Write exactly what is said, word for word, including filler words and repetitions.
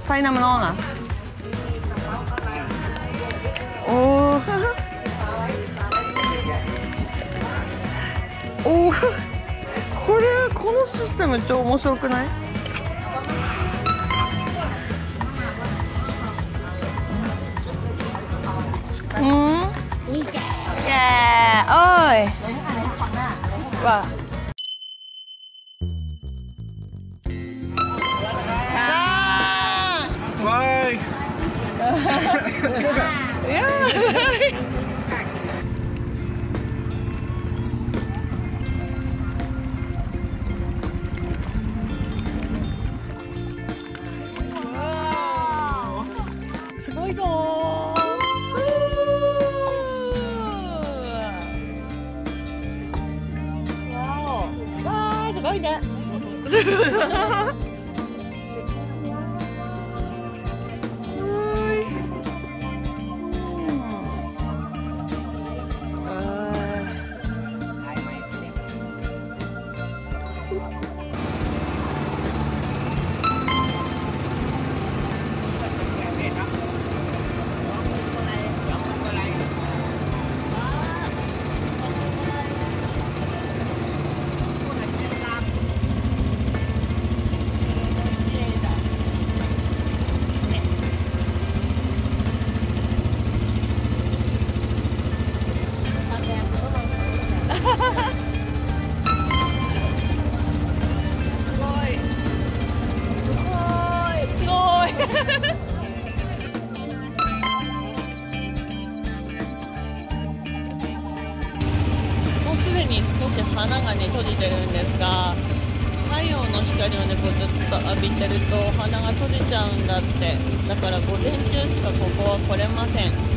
Tay nằm ngon à? Ồ. Ồ. これこのシステム超面白くない？うん？いいやー、おい。わ。 Bye. Yeah. Wow. すごいぞー。わー。わー、すごいね。もうすでに少し花がね閉じてるんですが、太陽の光をねこうずっと浴びてると花が閉じちゃうんだって。だから午前中しかここは来れません。